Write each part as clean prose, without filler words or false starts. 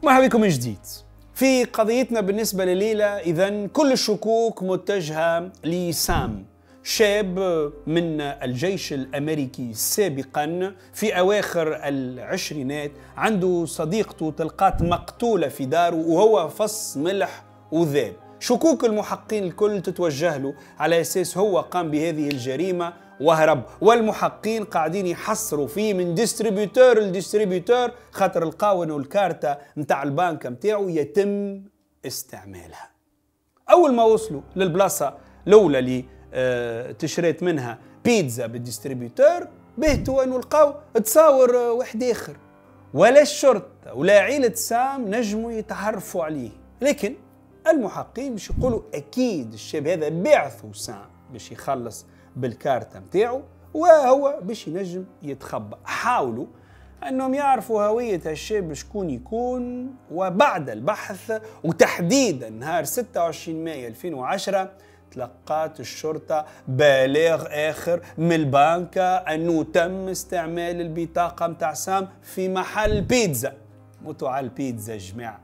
مرحبا بكم من جديد. في قضيتنا بالنسبة لليلة إذن كل الشكوك متجهة لسام، شاب من الجيش الأمريكي سابقا في أواخر العشرينات، عنده صديقته تلقات مقتولة في داره وهو فص ملح وذاب. شكوك المحققين الكل تتوجه له على أساس هو قام بهذه الجريمة وهرب، والمحققين قاعدين يحصروا فيه من ديستريبيوتور لديستريبيوتور خاطر لقاو انه الكارتة متاع البنك متاعو يتم استعمالها. اول ما وصلوا للبلاصة الاولى اللي تشريت منها بيتزا بالديستريبيوتور، بهتوا انه لقاو تصاور واحد اخر، ولا الشرطة ولا عيلة سام نجموا يتعرفوا عليه. لكن المحققين باش يقولوا اكيد الشاب هذا بعثوا سام باش يخلص بالكارتة متاعو وهو باش ينجم يتخبى. حاولوا انهم يعرفوا هوية الشاب شكون يكون، وبعد البحث وتحديدا نهار 26 مايو 2010 تلقات الشرطة بلاغ آخر من البنكة أنه تم استعمال البطاقة متاع سام في محل بيتزا. موتوا على البيتزا جماعة.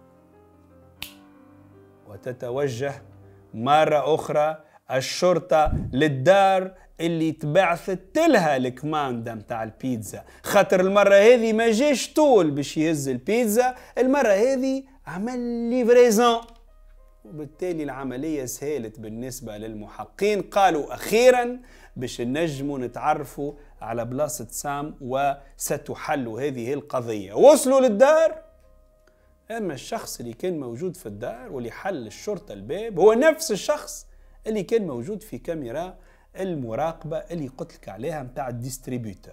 وتتوجه مرة أخرى الشرطة للدار اللي تبعثت لها الكماندة متاع البيتزا، خاطر المرة هذه ما جاش طول باش يهز البيتزا، المرة هذه عمل ليفريزون، وبالتالي العملية سهلت بالنسبة للمحققين. قالوا أخيرا باش نجموا نتعرفوا على بلاصة سام وستحل هذه القضية. وصلوا للدار، أما الشخص اللي كان موجود في الدار واللي حل الشرطة الباب هو نفس الشخص اللي كان موجود في كاميرا المراقبة اللي قلت لك عليها متاع الديستريبيوتور.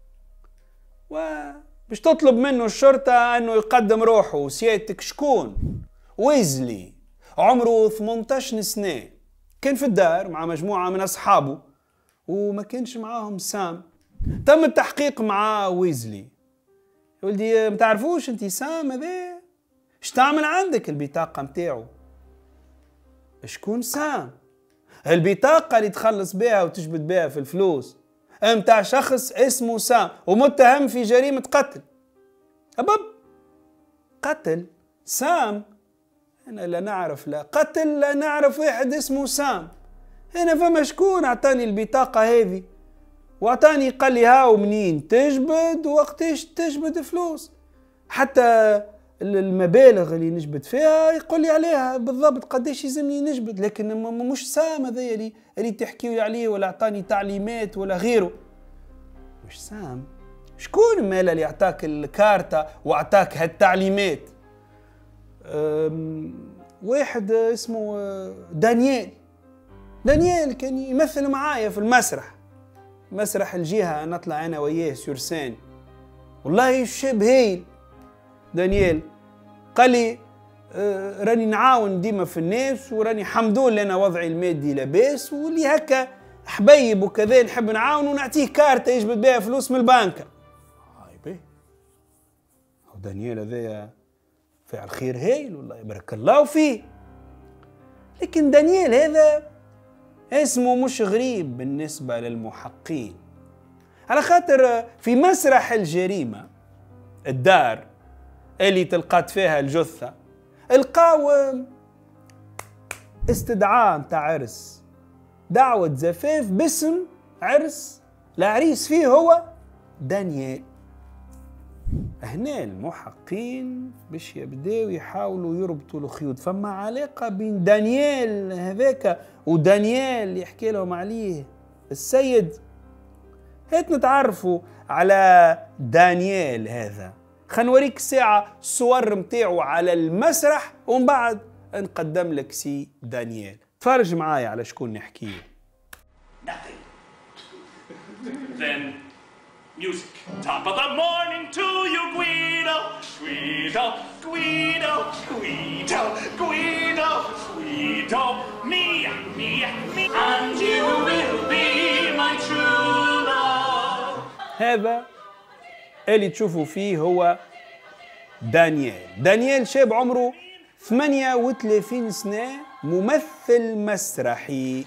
وباش تطلب منه الشرطة أنه يقدم روحه. سيادتك شكون؟ ويزلي، عمره 18 سنة، كان في الدار مع مجموعة من أصحابه وما كانش معاهم سام. تم التحقيق مع ويزلي. يا ولدي متعرفوش انتي سام هذا؟ اش تعمل عندك البطاقة متاعو؟ شكون سام؟ البطاقة اللي تخلص بها وتجبد بها في الفلوس متاع شخص اسمه سام ومتهم في جريمة قتل. أبب قتل سام؟ أنا لا نعرف لا قتل لا نعرف واحد اسمه سام. أنا فما شكون أعطاني البطاقة هذه وأعطاني قال لي هاو منين تجبد ووقتاش تجبد فلوس، حتى المبالغ اللي نجبد فيها يقول لي عليها بالضبط قداش يلزمني نجبد، لكن مش سام هذايا اللي تحكيوا عليه ولا اعطاني تعليمات ولا غيره. مش سام. شكون مالا اللي اعطاك الكارتة واعطاك هالتعليمات؟ واحد اسمه دانيال. دانيال كان يمثل معايا في المسرح، مسرح الجهة نطلع انا وياه سورسان. والله شاب هايل دانيال. قال لي راني نعاون ديما في الناس وراني حمدون لنا وضعي المادي لاباس، واللي هكا حبيب وكذا نحب نعاون ونعطيه كارتة يجبد بها فلوس من البنكة. هاي بيه دانيال هذايا فعل خير هايل والله يبارك الله فيه. لكن دانيال هذا اسمه مش غريب بالنسبة للمحققين، على خاطر في مسرح الجريمة الدار اللي تلقات فيها الجثة القاو استدعاء متاع عرس، دعوة زفاف باسم عرس العريس فيه هو دانيال. هنا المحققين باش يبداو يحاولوا يربطوا الخيوط. فما علاقة بين دانيال هذاك ودانيال اللي يحكي لهم عليه السيد. هات نتعرفوا على دانيال هذا. خلينا نوريك ساعة الصور متاعو على المسرح ومن بعد نقدم لك سي دانيال. تفرج معايا على شكون نحكيه. Then music. Top of the morning to you, Guido, Guido, Guido, Guido, Guido, Guido, me, me, me, and you will be my true love. هذا اللي تشوفوا فيه هو دانيال. دانيال شاب عمره 38 سنة، ممثل مسرحي.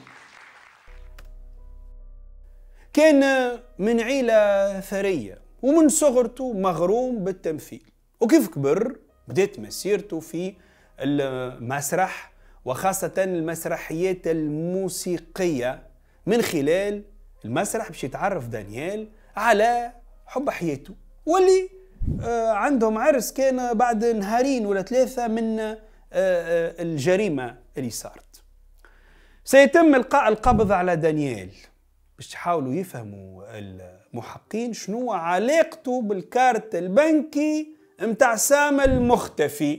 كان من عيلة ثرية ومن صغرته مغروم بالتمثيل، وكيف كبر بدأت مسيرته في المسرح وخاصة المسرحيات الموسيقية من خلال المسرح باش يتعرف دانيال على حب حياته، واللي عندهم عرس كان بعد نهارين ولا 3 من الجريمة اللي صارت. سيتم إلقاء القبض على دانيال باش يحاولوا يفهموا المحققين شنو علاقته بالكارت البنكي متاع سام المختفي،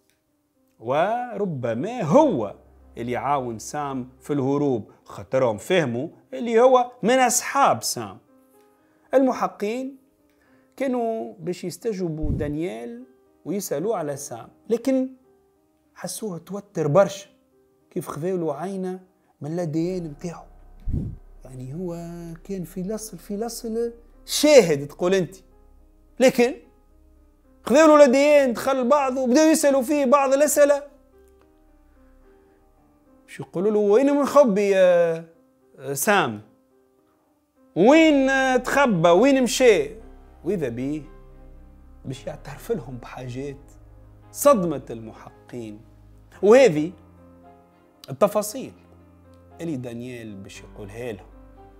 وربما هو اللي عاون سام في الهروب، خاطرهم فهموا اللي هو من أصحاب سام. المحققين كانوا باش يستجوبوا دانيال ويسألوه على سام، لكن حسوه توتر برشا كيف خذوا عينه من الADN نتاعو، يعني هو كان في الأصل شاهد تقول انت، لكن خذوا الADN دخل بعض وبداوا يسألوا فيه بعض الأسئلة، شو يقولوا له وين مخبي يا سام، وين تخبى، وين مشى، وإذا بيه باش يعترف لهم بحاجات صدمت المحققين. وهذه التفاصيل اللي دانيال باش يقولها لهم.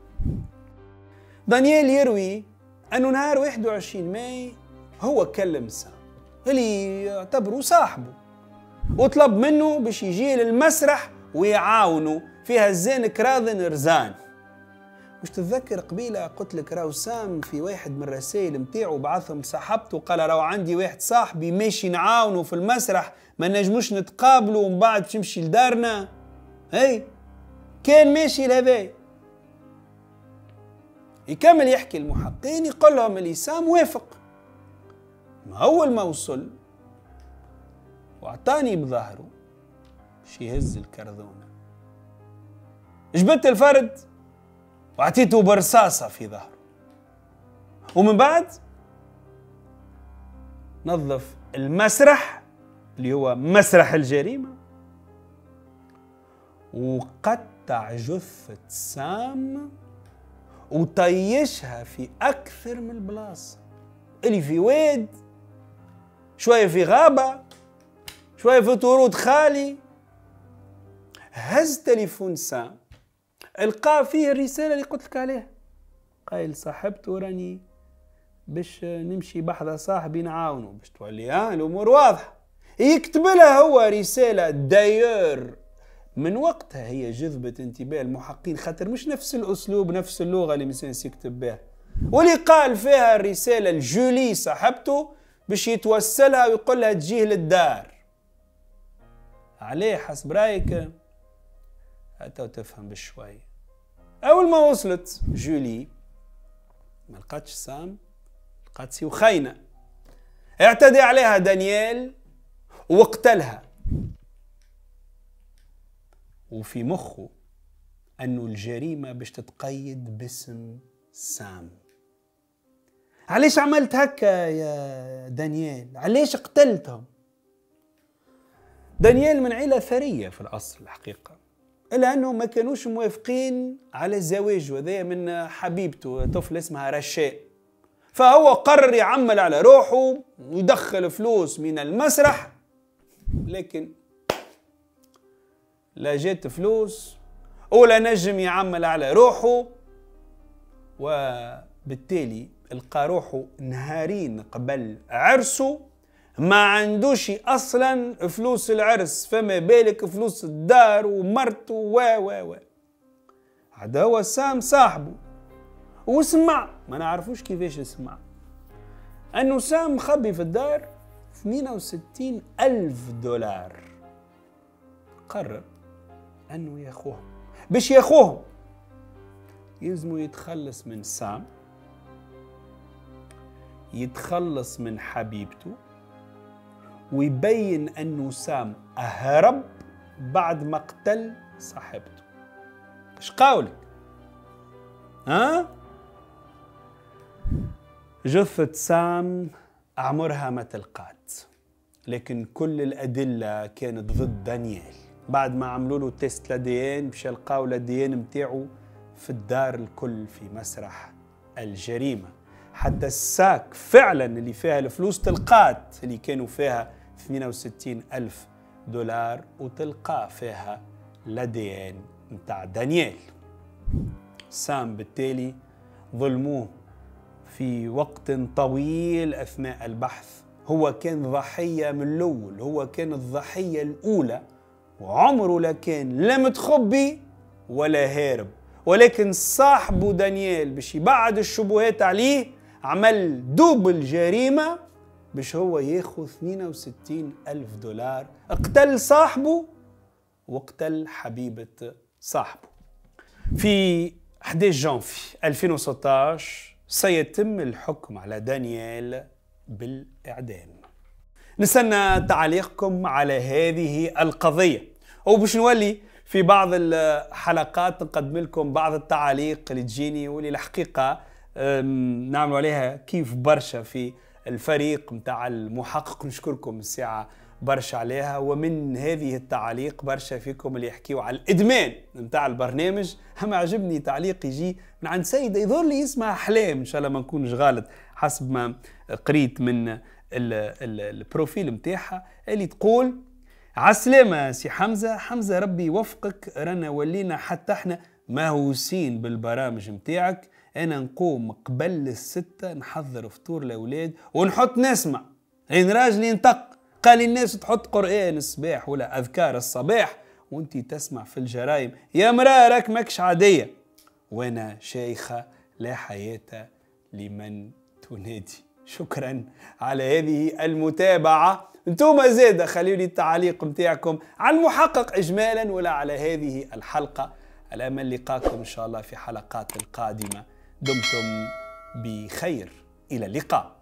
دانيال يروي أنه نهار 21 ماي هو كلم سام اللي يعتبره صاحبه وطلب منه باش يجي للمسرح ويعاونوا فيها الزين كراذن رزان. مش تتذكر قبيلة قلت لك راهو سام في واحد من الرسائل متاعو بعثهم صاحبته قال راهو عندي واحد صاحبي ماشي نعاونوا في المسرح ما نجموش نتقابلوا ومن بعد باش نمشي لدارنا. هي كان ماشي لهذا. يكمل يحكي المحققين يقول لهم اللي سام وافق. ما أول ما وصل واعطاني بظهره باش يهز الكرذونة، جبت الفرد وعطيته برصاصة في ظهره، ومن بعد نظف المسرح اللي هو مسرح الجريمة وقطع جثة سام وطيشها في أكثر من بلاصة، اللي في واد، شوية في غابة، شوية في طرود خالي. هز تليفون سام القى فيه الرسالة اللي قلت لك عليها، قايل صاحبته راني باش نمشي بحذا صاحبي نعاونه باش تولي الأمور واضحة. يكتب لها هو رسالة داير من وقتها هي جذبت انتباه المحققين، خاطر مش نفس الأسلوب نفس اللغة اللي مسنس يكتب بها، واللي قال فيها الرسالة لجولي صاحبته باش يتوسلها ويقول لها تجيه للدار. عليه حسب رايك حتى وتفهم بشوي. أول ما وصلت جولي ما لقاتش سام، لقات سي وخينة، اعتدى عليها دانيال وقتلها، وفي مخه أنه الجريمة باش تتقيد باسم سام. علاش عملت هكا يا دانيال؟ علاش قتلتهم؟ دانيال من عيلة ثرية في الأصل الحقيقة، إلا أنه ما كانوش موافقين على الزواج وذا من حبيبته طفل اسمها رشاء، فهو قرر يعمل على روحه ويدخل فلوس من المسرح، لكن لا جات فلوس ولا نجم يعمل على روحه، وبالتالي لقى روحه نهارين قبل عرسه ما عندوش اصلا فلوس العرس، فما بالك فلوس الدار ومرته و هذا هو سام صاحبه. وسمع ما نعرفوش كيفاش سمع انه سام مخبي في الدار 68,000 دولار. قرر انه ياخوهم، باش ياخوهم يلزموا يتخلص من سام، يتخلص من حبيبته، ويبين أنه سام أهرب بعد ما قتل صاحبته. إيش قولك؟ جثة سام عمرها ما تلقات، لكن كل الأدلة كانت ضد دانيال. بعد ما عملوا له تيست الADN باش يلقاو الADN متاعو في الدار الكل في مسرح الجريمة، حتى الساك فعلا اللي فيها الفلوس تلقات اللي كانوا فيها 62,000 دولار وتلقى فيها الADN متاع دانيال. سام بالتالي ظلموه في وقت طويل أثناء البحث. هو كان ضحية من الأول، هو كان الضحية الأولى، وعمره لا كان لا متخبي ولا هارب. ولكن صاحبه دانيال باش يبعد الشبهات عليه عمل دوبل جريمة باش هو ياخذ 62,000 دولار. اقتل صاحبه واقتل حبيبة صاحبه. في 11 جانفي 2016 سيتم الحكم على دانيال بالإعدام. نستنى تعليقكم على هذه القضية، وباش نولي في بعض الحلقات نقدم لكم بعض التعليق اللي تجيني واللي الحقيقة نعمل عليها كيف برشا في الفريق متاع المحقق. نشكركم الساعة برشا عليها، ومن هذه التعليق برشا فيكم اللي يحكيوا على الإدمان متاع البرنامج. هم عجبني تعليق يجي من عند سيدة يظهر لي اسمها أحلام، إن شاء الله ما نكونش غلط حسب ما قريت من البروفيل متاعها، اللي تقول: عالسلامة سي حمزة. حمزة ربي يوفقك، رانا ولينا حتى احنا مهووسين بالبرامج متاعك. أنا نقوم قبل 6 نحضر فطور الأولاد ونحط نسمع، هين راجلي ينطق قال الناس تحط قرآن الصباح ولا أذكار الصباح وانتي تسمع في الجرايم. يا مرا راك ماكش عادية، وانا شيخة لا حياة لمن تنادي. شكرا على هذه المتابعة. انتم زاد خليولي التعليق متاعكم على المحقق إجمالا ولا على هذه الحلقة. على أمل لقاكم إن شاء الله في حلقات القادمة. دمتم بخير، إلى اللقاء.